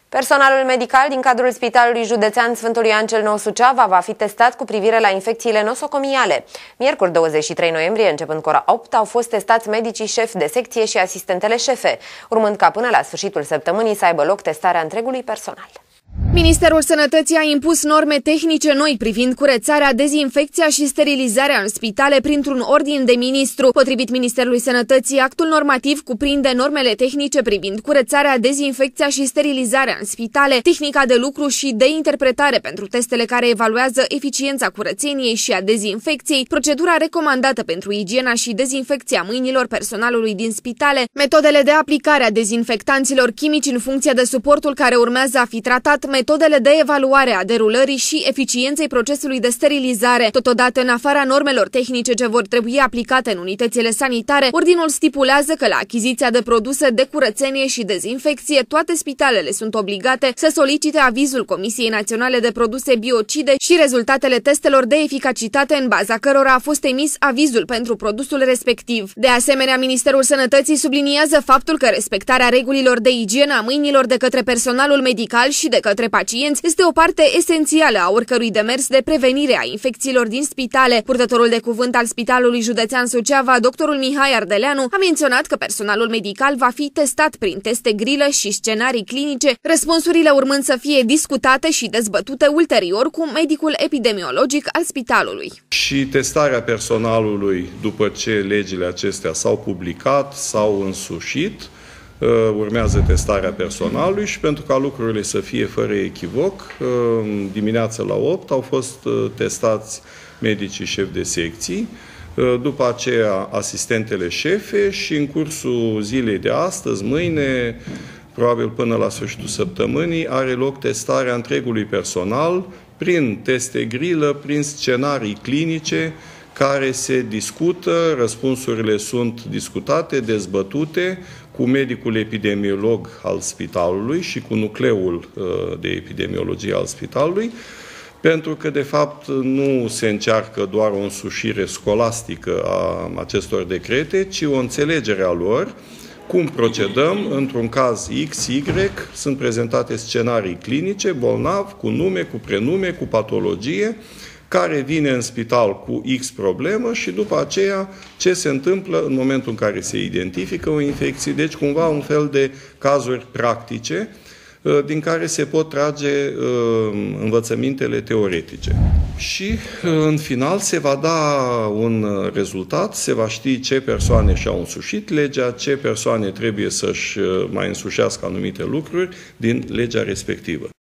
Personalul medical din cadrul Spitalului Județean Sfântul Ioan cel Nou Suceava va fi testat cu privire la infecțiile nosocomiale. Miercuri 23 noiembrie, începând cu ora 8, au fost testați medicii șefi de secție și asistentele șefe, urmând ca până la sfârșitul săptămânii să aibă loc testarea întregului personal. Ministerul Sănătății a impus norme tehnice noi privind curățarea, dezinfecția și sterilizarea în spitale printr-un ordin de ministru. Potrivit Ministerului Sănătății, actul normativ cuprinde normele tehnice privind curățarea, dezinfecția și sterilizarea în spitale, tehnica de lucru și de interpretare pentru testele care evaluează eficiența curățeniei și a dezinfecției, procedura recomandată pentru igiena și dezinfecția mâinilor personalului din spitale, metodele de aplicare a dezinfectanților chimici în funcție de suportul care urmează a fi tratat, metodele de evaluare a derulării și eficienței procesului de sterilizare. Totodată, în afara normelor tehnice ce vor trebui aplicate în unitățile sanitare, ordinul stipulează că la achiziția de produse de curățenie și dezinfecție, toate spitalele sunt obligate să solicite avizul Comisiei Naționale de Produse Biocide și rezultatele testelor de eficacitate în baza cărora a fost emis avizul pentru produsul respectiv. De asemenea, Ministerul Sănătății subliniază faptul că respectarea regulilor de igienă a mâinilor de către personalul medical și de către pacienți este o parte esențială a oricărui demers de prevenire a infecțiilor din spitale. Purtătorul de cuvânt al Spitalului Județean Suceava, doctorul Mihai Ardeleanu, a menționat că personalul medical va fi testat prin teste grilă și scenarii clinice, răspunsurile urmând să fie discutate și dezbătute ulterior cu medicul epidemiologic al spitalului. Și testarea personalului, după ce legile acestea s-au publicat, s-au însușit, urmează testarea personalului și pentru ca lucrurile să fie fără echivoc, dimineața la 8 au fost testați medicii șefi de secții, după aceea asistentele șefe și în cursul zilei de astăzi, mâine, probabil până la sfârșitul săptămânii, are loc testarea întregului personal prin teste grilă, prin scenarii clinice care se discută, răspunsurile sunt discutate, dezbătute cu medicul epidemiolog al spitalului și cu nucleul de epidemiologie al spitalului, pentru că, de fapt, nu se încearcă doar o însușire scolastică a acestor decrete, ci o înțelegere a lor, cum procedăm într-un caz X, Y, sunt prezentate scenarii clinice, bolnav, cu nume, cu prenume, cu patologie, care vine în spital cu X problemă și după aceea ce se întâmplă în momentul în care se identifică o infecție. Deci cumva un fel de cazuri practice din care se pot trage învățămintele teoretice. Și în final se va da un rezultat, se va ști ce persoane și-au însușit legea, ce persoane trebuie să-și mai însușească anumite lucruri din legea respectivă.